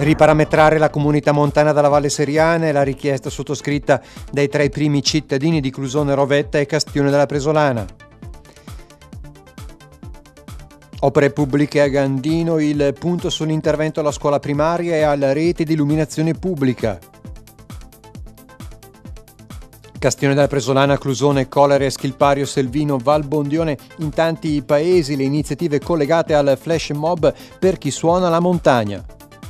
Riparametrare la comunità montana della Valle Seriana è la richiesta sottoscritta dai tra i primi cittadini di Clusone Rovetta e Castione della Presolana. Opere pubbliche a Gandino, il punto sull'intervento alla scuola primaria e alla rete di illuminazione pubblica. Castione della Presolana, Clusone, Collere, Schilpario, Selvino, Val Bondione, in tanti paesi le iniziative collegate al flash mob per chi suona la montagna.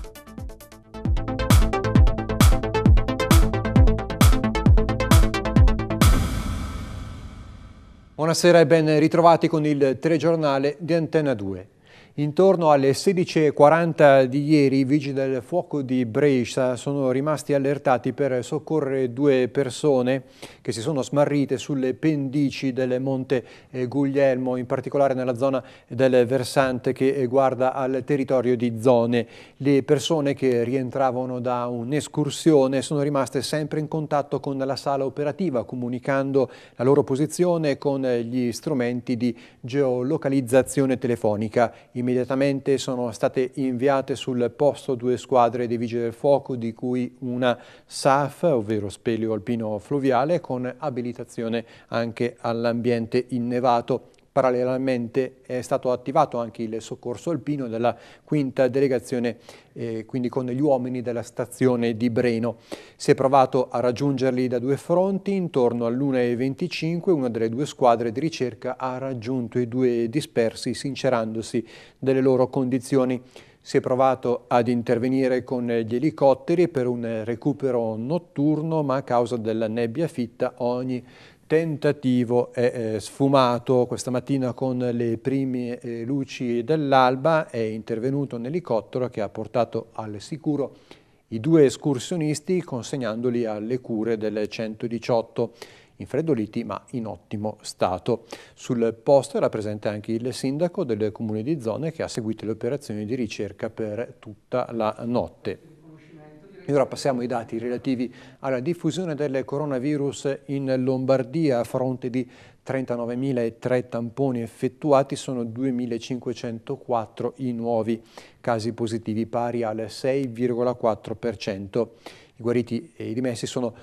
Buonasera e ben ritrovati con il telegiornale di Antenna 2. Intorno alle 16:40 di ieri i vigili del fuoco di Brescia sono rimasti allertati per soccorrere due persone che si sono smarrite sulle pendici del Monte Guglielmo, in particolare nella zona del versante che guarda al territorio di Zone. Le persone che rientravano da un'escursione sono rimaste sempre in contatto con la sala operativa, comunicando la loro posizione con gli strumenti di geolocalizzazione telefonica. Immediatamente sono state inviate sul posto due squadre dei Vigili del Fuoco, di cui una SAF, ovvero Speleo Alpino Fluviale, con abilitazione anche all'ambiente innevato. Parallelamente è stato attivato anche il soccorso alpino della quinta delegazione, quindi con gli uomini della stazione di Breno. Si è provato a raggiungerli da due fronti. Intorno all'1:25 una delle due squadre di ricerca ha raggiunto i due dispersi, sincerandosi delle loro condizioni. Si è provato ad intervenire con gli elicotteri per un recupero notturno, ma a causa della nebbia fitta ogni tentativo è sfumato. Questa mattina, con le prime luci dell'alba, è intervenuto un elicottero che ha portato al sicuro i due escursionisti, consegnandoli alle cure del 118, infreddoliti ma in ottimo stato. Sul posto era presente anche il sindaco del comune di Zone, che ha seguito le operazioni di ricerca per tutta la notte. E ora passiamo ai dati relativi alla diffusione del coronavirus in Lombardia. A fronte di 39.003 tamponi effettuati, sono 2.504 i nuovi casi positivi, pari al 6,4%. I guariti e i dimessi sono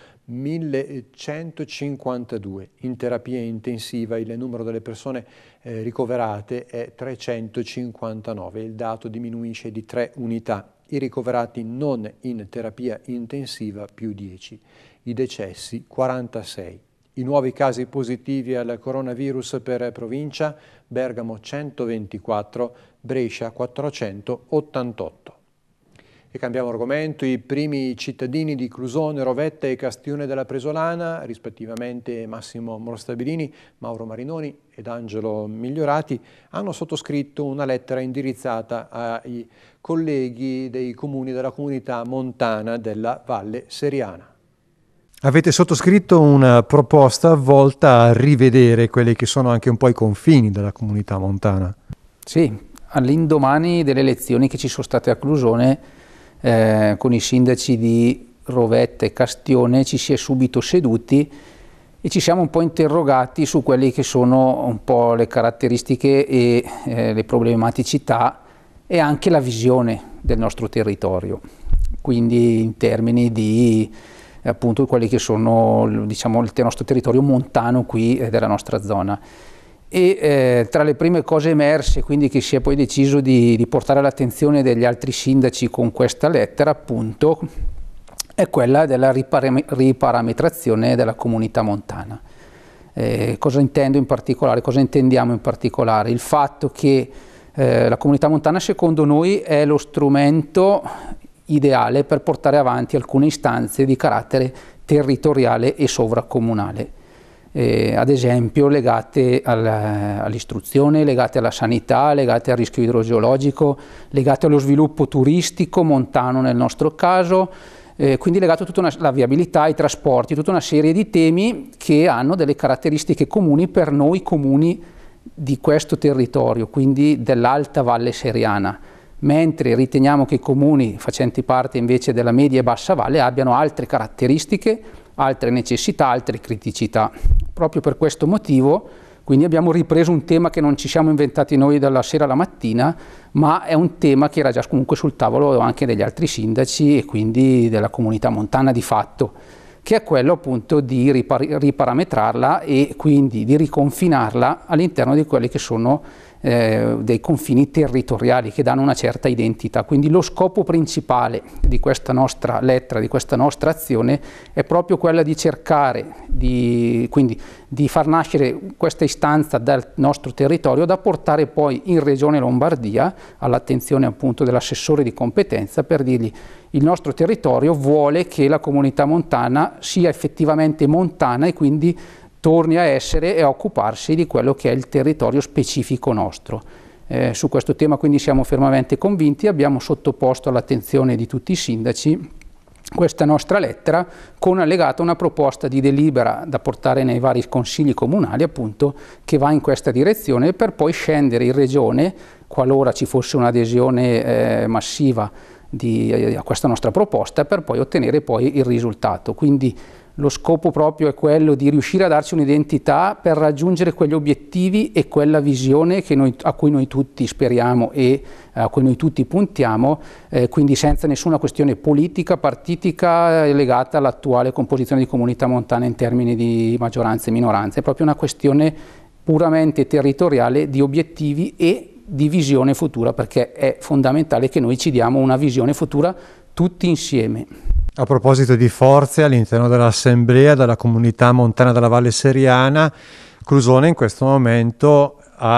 1.152. In terapia intensiva il numero delle persone ricoverate è 359. Il dato diminuisce di 3 unità. I ricoverati non in terapia intensiva più 10, i decessi 46. I nuovi casi positivi al coronavirus per provincia: Bergamo 124, Brescia 488. E cambiamo argomento. I primi cittadini di Clusone, Rovetta e Castione della Presolana, rispettivamente Massimo Morstabilini, Mauro Marinoni ed Angelo Migliorati, hanno sottoscritto una lettera indirizzata ai colleghi dei comuni della comunità montana della Valle Seriana. Avete sottoscritto una proposta volta a rivedere quelli che sono anche un po' i confini della comunità montana. Sì, all'indomani delle elezioni che ci sono state a Clusone, con i sindaci di Rovetta e Castione, ci si è subito seduti e ci siamo un po' interrogati su quelli che sono un po' le caratteristiche e le problematicità e anche la visione del nostro territorio, quindi in termini di appunto quelli che sono, diciamo, il nostro territorio montano qui della nostra zona. E tra le prime cose emerse, quindi, che si è poi deciso di portare all'attenzione degli altri sindaci con questa lettera, appunto, è quella della riparametrazione della comunità montana. Cosa intendo in particolare? Cosa intendiamo in particolare? Il fatto che la comunità montana, secondo noi, è lo strumento ideale per portare avanti alcune istanze di carattere territoriale e sovracomunale. Ad esempio legate all'istruzione, legate alla sanità, legate al rischio idrogeologico, legate allo sviluppo turistico montano nel nostro caso, quindi legato a tutta la viabilità, ai trasporti, tutta una serie di temi che hanno delle caratteristiche comuni per noi comuni di questo territorio, quindi dell'Alta Valle Seriana, mentre riteniamo che i comuni facenti parte invece della media e bassa valle abbiano altre caratteristiche, altre necessità, altre criticità. Proprio per questo motivo, Quindi abbiamo ripreso un tema che non ci siamo inventati noi dalla sera alla mattina, ma è un tema che era già comunque sul tavolo anche degli altri sindaci e quindi della comunità montana di fatto, che è quello appunto di riparametrarla e quindi di riconfinarla all'interno di quelli che sono dei confini territoriali che danno una certa identità. Quindi lo scopo principale di questa nostra lettera, di questa nostra azione, è proprio quella di cercare di far nascere questa istanza dal nostro territorio da portare poi in Regione Lombardia all'attenzione appunto dell'assessore di competenza per dirgli: il nostro territorio vuole che la comunità montana sia effettivamente montana e quindi torni a essere e a occuparsi di quello che è il territorio specifico nostro. Su questo tema quindi siamo fermamente convinti, abbiamo sottoposto all'attenzione di tutti i sindaci questa nostra lettera con allegata una proposta di delibera da portare nei vari consigli comunali appunto, che va in questa direzione per poi scendere in Regione qualora ci fosse un'adesione massiva a questa nostra proposta, per poi ottenere poi il risultato. Quindi lo scopo proprio è quello di riuscire a darci un'identità per raggiungere quegli obiettivi e quella visione a cui noi tutti speriamo e a cui noi tutti puntiamo, quindi senza nessuna questione politica, partitica legata all'attuale composizione di comunità montana in termini di maggioranza e minoranza. È proprio una questione puramente territoriale di obiettivi e di visione futura, perché è fondamentale che noi ci diamo una visione futura tutti insieme. A proposito di forze all'interno dell'Assemblea della comunità montana della Valle Seriana, Clusone in questo momento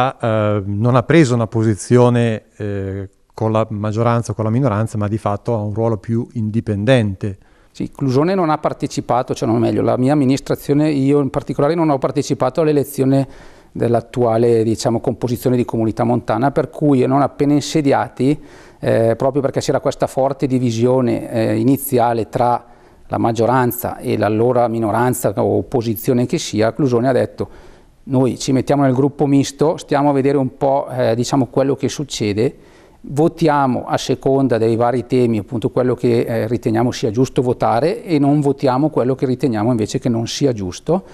non ha preso una posizione con la maggioranza o con la minoranza, ma di fatto ha un ruolo più indipendente. Sì, Clusone non ha partecipato, cioè non meglio, la mia amministrazione, io in particolare non ho partecipato all'elezione dell'attuale composizione di comunità montana, per cui non appena insediati, proprio perché c'era questa forte divisione iniziale tra la maggioranza e l'allora minoranza o opposizione che sia, Clusone ha detto: noi ci mettiamo nel gruppo misto, stiamo a vedere un po' quello che succede, votiamo a seconda dei vari temi appunto quello che riteniamo sia giusto votare e non votiamo quello che riteniamo invece che non sia giusto.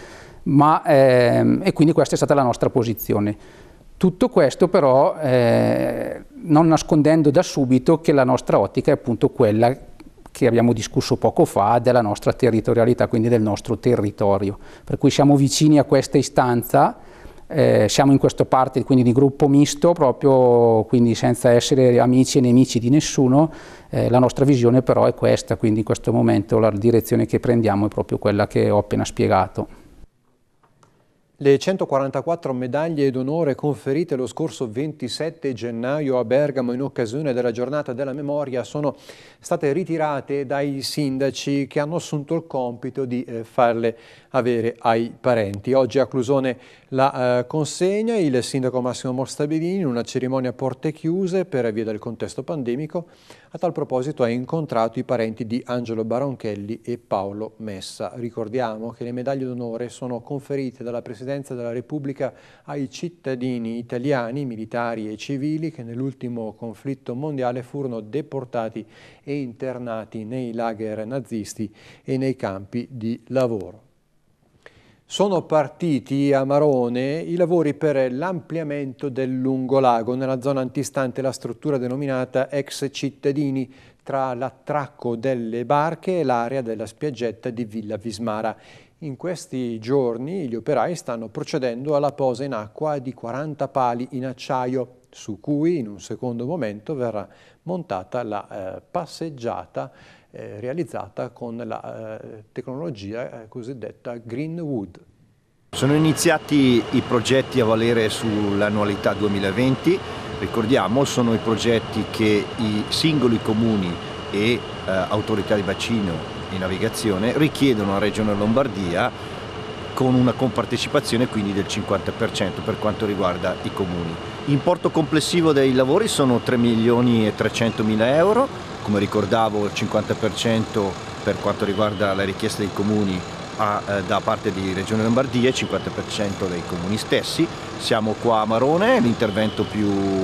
E quindi questa è stata la nostra posizione. Tutto questo però non nascondendo da subito che la nostra ottica è appunto quella che abbiamo discusso poco fa della nostra territorialità, quindi del nostro territorio, per cui siamo vicini a questa istanza, siamo in questa parte quindi di gruppo misto, proprio quindi senza essere amici e nemici di nessuno. La nostra visione però è questa, quindi in questo momento la direzione che prendiamo è proprio quella che ho appena spiegato. Le 144 medaglie d'onore conferite lo scorso 27 gennaio a Bergamo in occasione della giornata della memoria sono state ritirate dai sindaci che hanno assunto il compito di farle avere ai parenti. Oggi a Clusone la consegna il sindaco Massimo Morstabilini in una cerimonia a porte chiuse per via del contesto pandemico. A tal proposito ha incontrato i parenti di Angelo Baronchelli e Paolo Messa. Ricordiamo che le medaglie d'onore sono conferite dalla Presidenza della Repubblica ai cittadini italiani, militari e civili che nell'ultimo conflitto mondiale furono deportati e internati nei lager nazisti e nei campi di lavoro. Sono partiti a Marone i lavori per l'ampliamento del lungolago nella zona antistante la struttura denominata Ex Cittadini tra l'attracco delle barche e l'area della spiaggetta di Villa Vismara. In questi giorni gli operai stanno procedendo alla posa in acqua di 40 pali in acciaio, su cui in un secondo momento verrà montata la passeggiata realizzata con la tecnologia cosiddetta Greenwood. Sono iniziati i progetti a valere sull'annualità 2020, ricordiamo sono i progetti che i singoli comuni e autorità di bacino e navigazione richiedono a Regione Lombardia con una compartecipazione quindi del 50% per quanto riguarda i comuni. Importo complessivo dei lavori sono 3.300.000 euro, come ricordavo il 50% per quanto riguarda la richiesta dei comuni da parte di Regione Lombardia e il 50% dei comuni stessi. Siamo qua a Marone, l'intervento più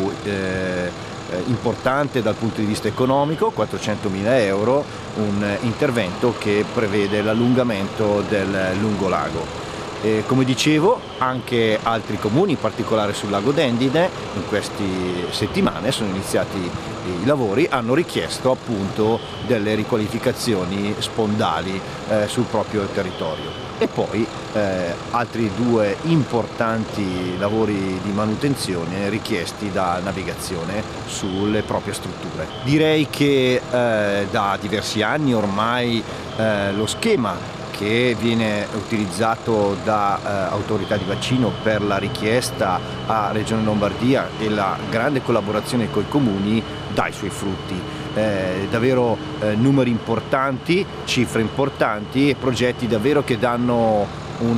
importante dal punto di vista economico, 400.000 euro, un intervento che prevede l'allungamento del lungolago. Come dicevo, anche altri comuni, in particolare sul lago d'Endine, in queste settimane sono iniziati i lavori, hanno richiesto appunto delle riqualificazioni spondali sul proprio territorio. E poi altri 2 importanti lavori di manutenzione richiesti da navigazione sulle proprie strutture. Direi che da diversi anni ormai lo schema che viene utilizzato da autorità di bacino per la richiesta a Regione Lombardia e la grande collaborazione con i comuni dà i suoi frutti. Davvero numeri importanti, cifre importanti e progetti davvero che danno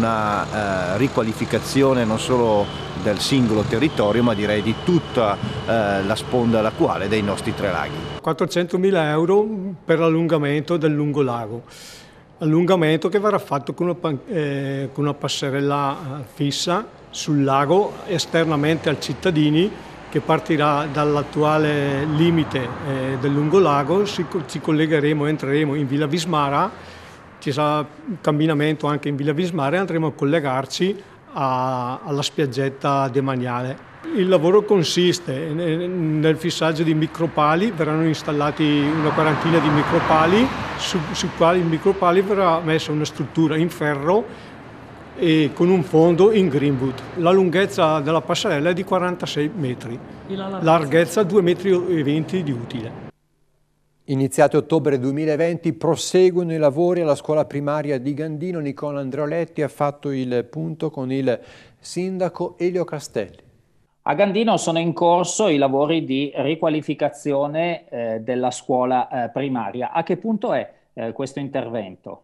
una riqualificazione non solo del singolo territorio, ma direi di tutta la sponda lacuale dei nostri 3 laghi. 400.000 euro per l'allungamento del lungolago. Allungamento che verrà fatto con una passerella fissa sul lago esternamente ai cittadini, che partirà dall'attuale limite del lungolago, ci collegheremo, entreremo in Villa Vismara, ci sarà un camminamento anche in Villa Vismara e andremo a collegarci alla spiaggetta demaniale. Il lavoro consiste nel fissaggio di micropali, verranno installati una quarantina di micropali, su quali micropali verrà messa una struttura in ferro e con un fondo in greenwood. La lunghezza della passerella è di 46 metri, larghezza 2,20 metri di utile. Iniziati ottobre 2020, proseguono i lavori alla scuola primaria di Gandino. Nicola Andreoletti ha fatto il punto con il sindaco Elio Castelli. A Gandino sono in corso i lavori di riqualificazione della scuola primaria. A che punto è questo intervento?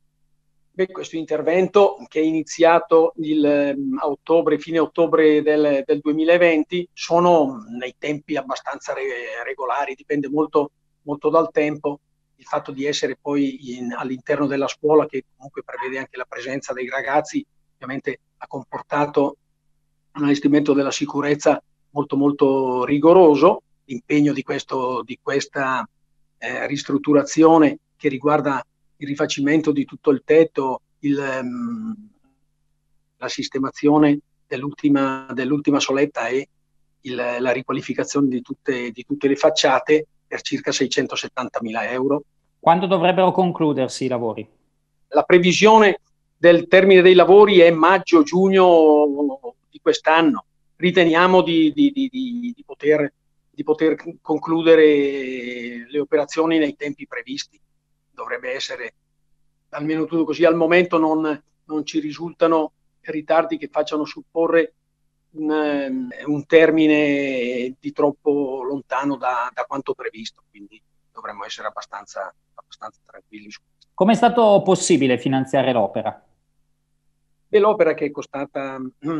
Questo intervento, che è iniziato a ottobre, fine ottobre del 2020, sono nei tempi abbastanza regolari, dipende molto dal tempo. Il fatto di essere poi all'interno della scuola, che comunque prevede anche la presenza dei ragazzi, ovviamente ha comportato un allestimento della sicurezza molto rigoroso. L'impegno di questa ristrutturazione, che riguarda il rifacimento di tutto il tetto, la sistemazione dell'ultima soletta e la riqualificazione di tutte le facciate, per circa 670.000 euro. Quando dovrebbero concludersi i lavori? La previsione del termine dei lavori è maggio-giugno di quest'anno. Riteniamo di poter concludere le operazioni nei tempi previsti. Dovrebbe essere almeno tutto così. Al momento non ci risultano ritardi che facciano supporre un termine di troppo lontano da quanto previsto, quindi dovremmo essere abbastanza tranquilli su questo. Come è stato possibile finanziare l'opera? L'opera, che è costata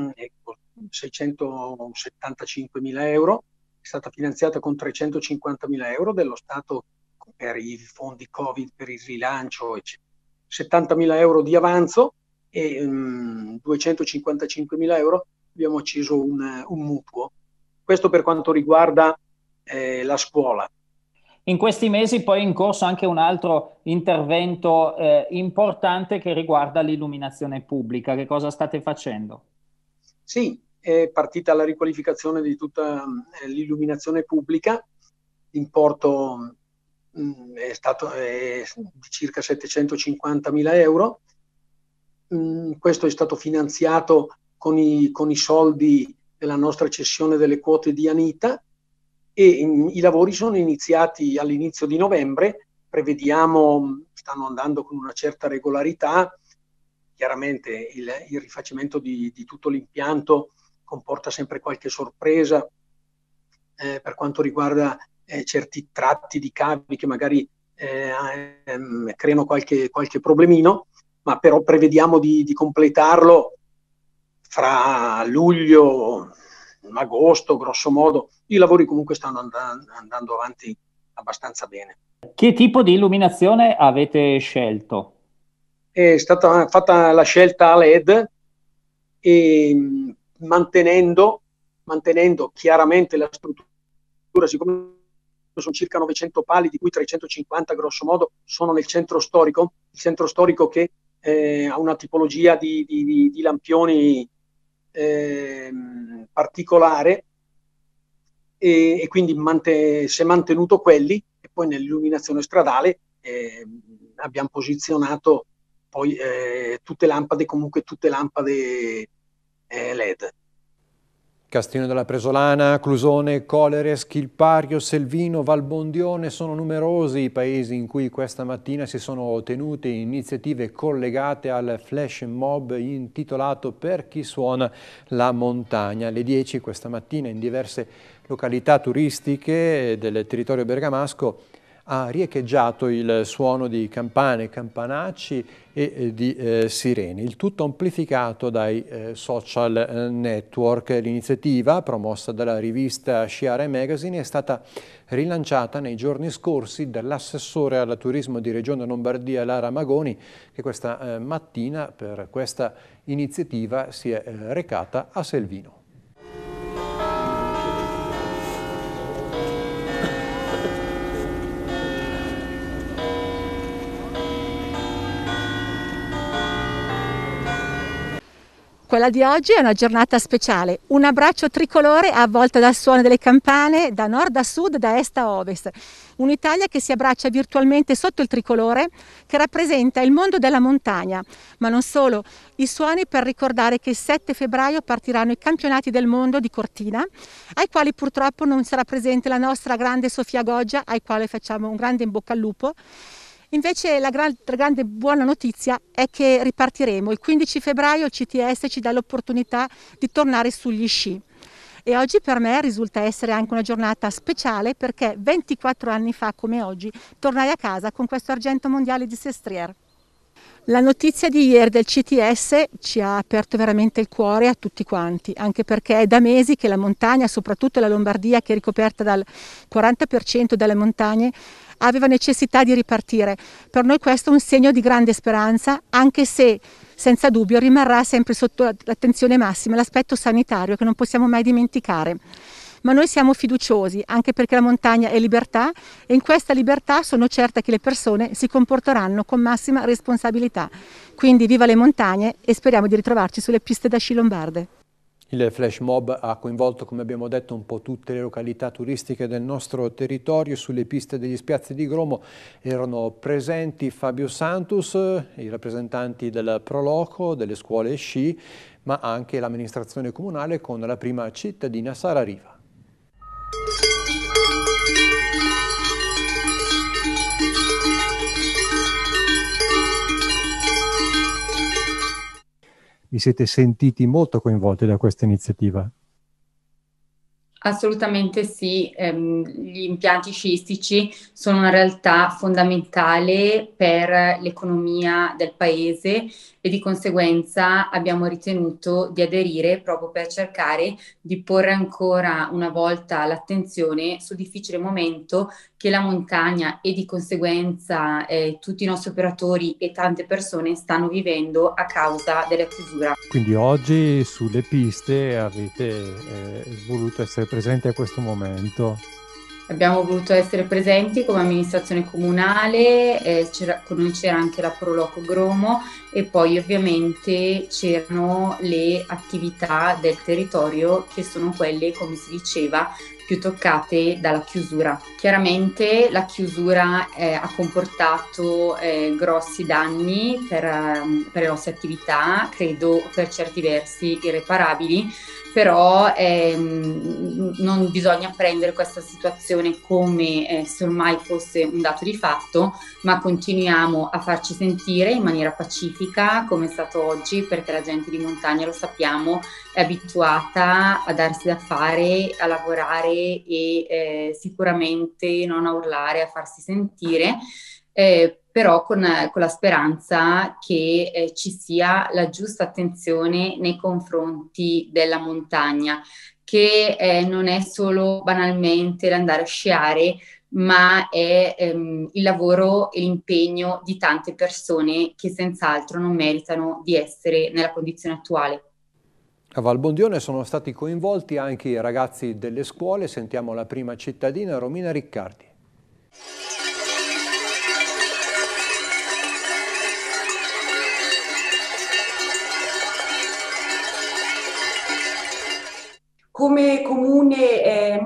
675.000 euro, è stata finanziata con 350.000 euro dello Stato per i fondi Covid, per il rilancio, eccetera. 70.000 euro di avanzo e 255.000 euro abbiamo acceso un mutuo. Questo per quanto riguarda la scuola. In questi mesi poi è in corso anche un altro intervento importante che riguarda l'illuminazione pubblica. Che cosa state facendo? Sì, è partita la riqualificazione di tutta l'illuminazione pubblica. L'importo è stato di circa 750.000 euro. Questo è stato finanziato con i soldi della nostra cessione delle quote di Anita, e i lavori sono iniziati all'inizio di novembre. Prevediamo, stanno andando con una certa regolarità. Chiaramente il rifacimento di tutto l'impianto comporta sempre qualche sorpresa per quanto riguarda certi tratti di cavi che magari creano qualche problemino, ma però prevediamo di completarlo fra luglio, agosto, grosso modo. I lavori comunque stanno andando avanti abbastanza bene. Che tipo di illuminazione avete scelto? È stata fatta la scelta a LED, e mantenendo chiaramente la struttura, siccome sono circa 900 pali, di cui 350 grosso modo sono nel centro storico, il centro storico che ha una tipologia di lampioni particolare, e quindi si è mantenuto quelli, e poi nell'illuminazione stradale abbiamo posizionato poi tutte lampade LED. Castiglione della Presolana, Clusone, Colere, Schilpario, Selvino, Valbondione sono numerosi i paesi in cui questa mattina si sono tenute iniziative collegate al flash mob intitolato Per chi suona la montagna. Alle 10 questa mattina in diverse località turistiche del territorio bergamasco ha riecheggiato il suono di campane, campanacci e di sirene, il tutto amplificato dai social network. L'iniziativa, promossa dalla rivista Sciare Magazine, è stata rilanciata nei giorni scorsi dall'assessore al turismo di Regione Lombardia Lara Magoni, che questa mattina per questa iniziativa si è recata a Selvino. Quella di oggi è una giornata speciale, un abbraccio tricolore avvolta dal suono delle campane da nord a sud, da est a ovest. Un'Italia che si abbraccia virtualmente sotto il tricolore, che rappresenta il mondo della montagna, ma non solo. I suoni per ricordare che il 7 febbraio partiranno i campionati del mondo di Cortina, ai quali purtroppo non sarà presente la nostra grande Sofia Goggia, ai quali facciamo un grande in bocca al lupo. Invece la grande buona notizia è che ripartiremo. Il 15 febbraio il CTS ci dà l'opportunità di tornare sugli sci. E oggi per me risulta essere anche una giornata speciale, perché 24 anni fa, come oggi, tornai a casa con questo argento mondiale di Sestriere. La notizia di ieri del CTS ci ha aperto veramente il cuore a tutti quanti, anche perché è da mesi che la montagna, soprattutto la Lombardia, che è ricoperta dal 40% delle montagne, aveva necessità di ripartire. Per noi questo è un segno di grande speranza, anche se senza dubbio rimarrà sempre sotto l'attenzione massima l'aspetto sanitario, che non possiamo mai dimenticare. Ma noi siamo fiduciosi, anche perché la montagna è libertà, e in questa libertà sono certa che le persone si comporteranno con massima responsabilità. Quindi viva le montagne e speriamo di ritrovarci sulle piste da sci lombarde. Il flash mob ha coinvolto, come abbiamo detto, un po' tutte le località turistiche del nostro territorio. Sulle piste degli Spiazzi di Gromo erano presenti Fabio Santus, i rappresentanti del Proloco, delle scuole sci, ma anche l'amministrazione comunale con la prima cittadina Sara Riva. Vi siete sentiti molto coinvolti da questa iniziativa? Assolutamente sì, gli impianti sciistici sono una realtà fondamentale per l'economia del paese e di conseguenza abbiamo ritenuto di aderire proprio per cercare di porre ancora una volta l'attenzione sul difficile momento che la montagna e di conseguenza tutti i nostri operatori e tante persone stanno vivendo a causa della chiusura. Quindi oggi sulle piste avete voluto essere presenti a questo momento? Abbiamo voluto essere presenti come amministrazione comunale, con noi c'era anche la Proloco Gromo e poi ovviamente c'erano le attività del territorio che sono quelle, come si diceva, più toccate dalla chiusura. Chiaramente la chiusura ha comportato grossi danni per le nostre attività, credo per certi versi irreparabili, però non bisogna prendere questa situazione come se ormai fosse un dato di fatto, ma continuiamo a farci sentire in maniera pacifica come è stato oggi, perché la gente di montagna, lo sappiamo, è abituata a darsi da fare, a lavorare e sicuramente non a urlare, a farsi sentire, però con la speranza che ci sia la giusta attenzione nei confronti della montagna, che non è solo banalmente l'andare a sciare, ma è il lavoro e l'impegno di tante persone che senz'altro non meritano di essere nella condizione attuale. A Valbondione sono stati coinvolti anche i ragazzi delle scuole. Sentiamo la prima cittadina, Romina Riccardi.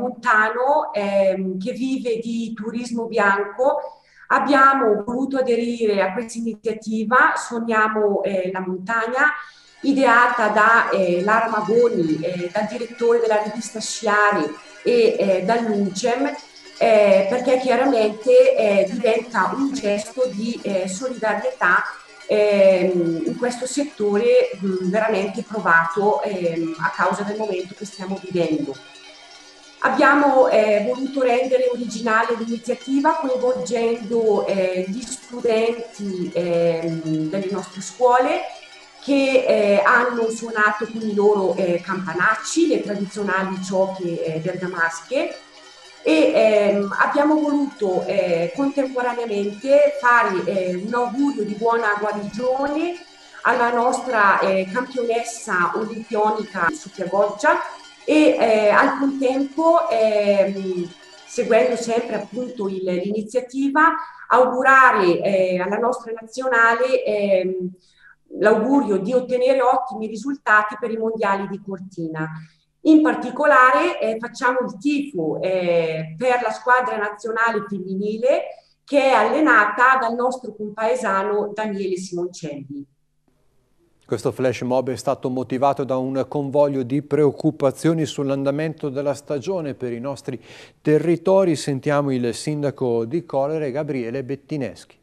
montano che vive di turismo bianco. Abbiamo voluto aderire a questa iniziativa Sogniamo la montagna, ideata da Lara Magoni, dal direttore della rivista Sciari e dall'UNCEM, perché chiaramente diventa un gesto di solidarietà in questo settore veramente provato a causa del momento che stiamo vivendo. Abbiamo voluto rendere originale l'iniziativa coinvolgendo gli studenti delle nostre scuole che hanno suonato con i loro campanacci, le tradizionali ciocche bergamasche, e abbiamo voluto contemporaneamente fare un augurio di buona guarigione alla nostra campionessa olimpionica Sofia Goggia e al contempo, seguendo sempre appunto l'iniziativa, augurare alla nostra nazionale l'augurio di ottenere ottimi risultati per i mondiali di Cortina. In particolare facciamo il tifo per la squadra nazionale femminile che è allenata dal nostro compaesano Daniele Simoncelli. Questo flash mob è stato motivato da un convoglio di preoccupazioni sull'andamento della stagione per i nostri territori. Sentiamo il sindaco di Colle, Gabriele Bettineschi.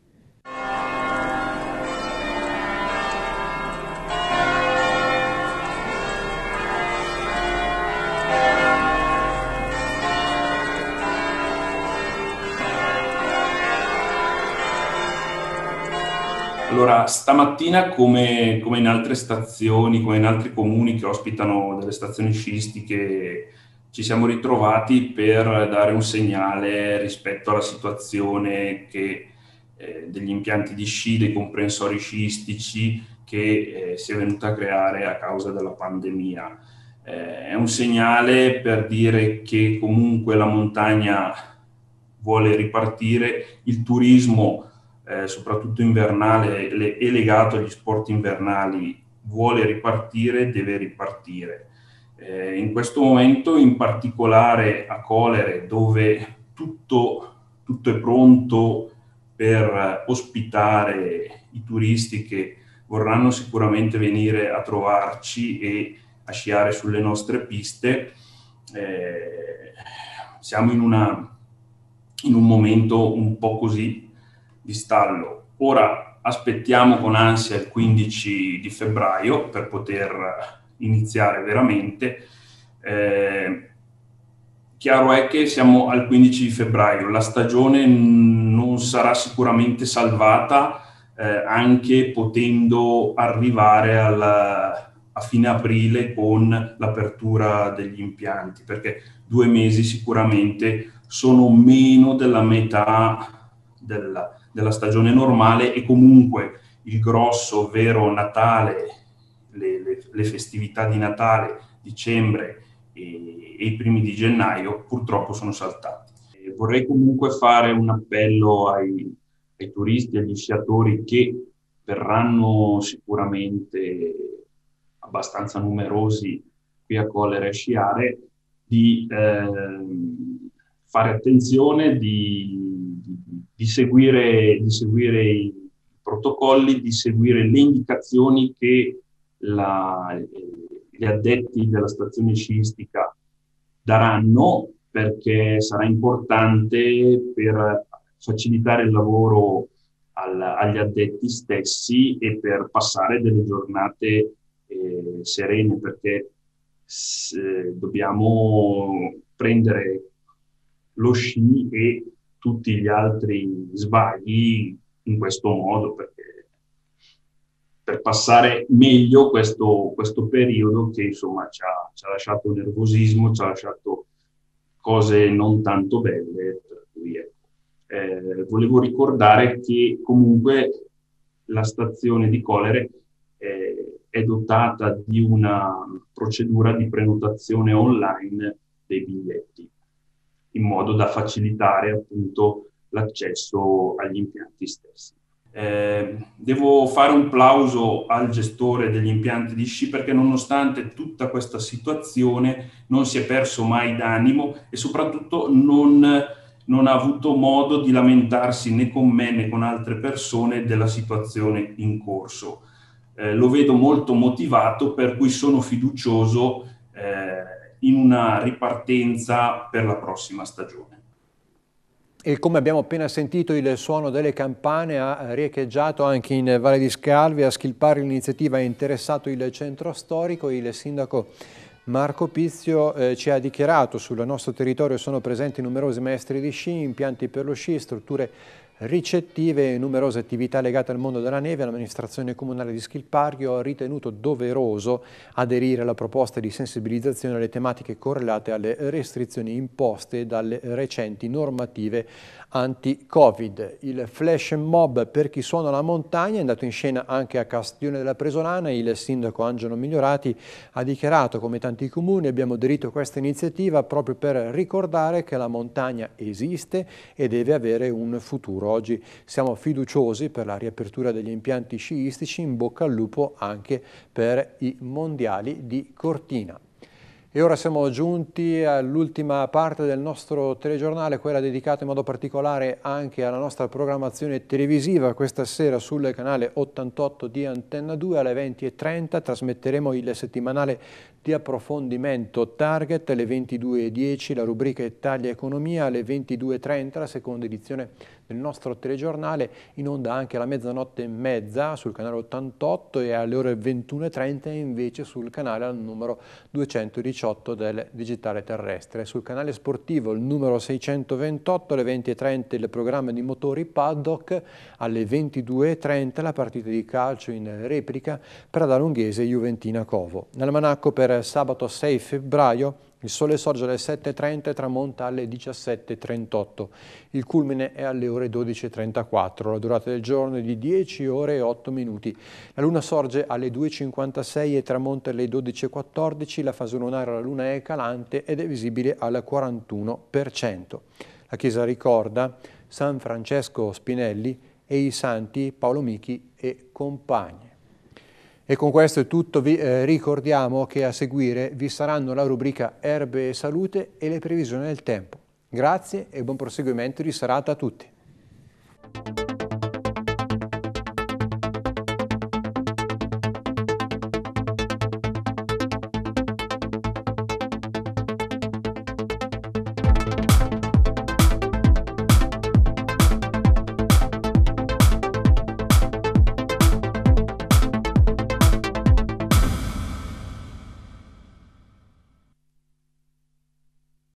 Allora, stamattina come in altre stazioni, come in altri comuni che ospitano delle stazioni sciistiche, ci siamo ritrovati per dare un segnale rispetto alla situazione degli impianti di sci, dei comprensori sciistici che si è venuta a creare a causa della pandemia. È un segnale per dire che comunque la montagna vuole ripartire, il turismo soprattutto invernale e legato agli sport invernali vuole ripartire, deve ripartire. In questo momento, in particolare a Colere, dove tutto è pronto per ospitare i turisti che vorranno sicuramente venire a trovarci e a sciare sulle nostre piste, siamo in un momento un po' così di stallo. Ora aspettiamo con ansia il 15 di febbraio per poter iniziare veramente. Chiaro è che siamo al 15 di febbraio, la stagione non sarà sicuramente salvata anche potendo arrivare a fine aprile con l'apertura degli impianti, perché 2 mesi sicuramente sono meno della metà della stagione normale e comunque il grosso, ovvero Natale, le festività di Natale, dicembre e i primi di gennaio purtroppo sono saltati. Vorrei comunque fare un appello ai turisti, agli sciatori che verranno sicuramente abbastanza numerosi qui a Colle a sciare, di fare attenzione, di seguire i protocolli, di seguire le indicazioni che gli addetti della stazione sciistica daranno, perché sarà importante per facilitare il lavoro agli addetti stessi e per passare delle giornate serene, perché dobbiamo prendere lo sci e tutti gli altri sbagli in questo modo, perché per passare meglio questo periodo che insomma ci ha lasciato nervosismo, ci ha lasciato cose non tanto belle, per cui volevo ricordare che comunque la stazione di Colere è dotata di una procedura di prenotazione online dei biglietti, in modo da facilitare appunto l'accesso agli impianti stessi. Devo devo fare un plauso al gestore degli impianti di sci, perché nonostante tutta questa situazione non si è perso mai d'animo e soprattutto non ha avuto modo di lamentarsi né con me né con altre persone della situazione in corso. Lo vedo molto motivato, per cui sono fiducioso in una ripartenza per la prossima stagione. E come abbiamo appena sentito, il suono delle campane ha riecheggiato anche in Valle di Scalvi. A Schilpari l'iniziativa ha interessato il centro storico. Il sindaco Marco Pizio ci ha dichiarato: sul nostro territorio sono presenti numerosi maestri di sci, impianti per lo sci, strutture ricettive e numerose attività legate al mondo della neve. L'amministrazione comunale di Schilpario ha ritenuto doveroso aderire alla proposta di sensibilizzazione alle tematiche correlate alle restrizioni imposte dalle recenti normative anti-Covid. Il flash mob per chi suona la montagna è andato in scena anche a Castione della Presolana. Il sindaco Angelo Migliorati ha dichiarato: come tanti comuni abbiamo aderito a questa iniziativa proprio per ricordare che la montagna esiste e deve avere un futuro. Oggi siamo fiduciosi per la riapertura degli impianti sciistici. In bocca al lupo anche per i mondiali di Cortina. E ora siamo giunti all'ultima parte del nostro telegiornale, quella dedicata in modo particolare anche alla nostra programmazione televisiva. Questa sera sul canale 88 di Antenna 2 alle 20:30 trasmetteremo il settimanale di approfondimento Target. Alle 22:10 la rubrica Italia Economia, alle 22:30 la seconda edizione del nostro telegiornale, in onda anche alla 00:30 sul canale 88 e alle ore 21:30 invece sul canale al numero 218 del digitale terrestre. Sul canale sportivo il numero 628 alle 20:30 il programma di motori Paddock, alle 22:30 la partita di calcio in replica Pradalunghese Juventina Como. Nell'almanacco per sabato 6 febbraio il sole sorge alle 7:30 e tramonta alle 17:38. Il culmine è alle ore 12:34. La durata del giorno è di 10 ore e 8 minuti. La luna sorge alle 2:56 e tramonta alle 12:14. La fase lunare alla luna è calante ed è visibile al 41%. La chiesa ricorda San Francesco Spinelli e i santi Paolo Michi e compagni. E con questo è tutto. Vi ricordiamo che a seguire vi saranno la rubrica Erbe e Salute e le previsioni del tempo. Grazie e buon proseguimento di serata a tutti.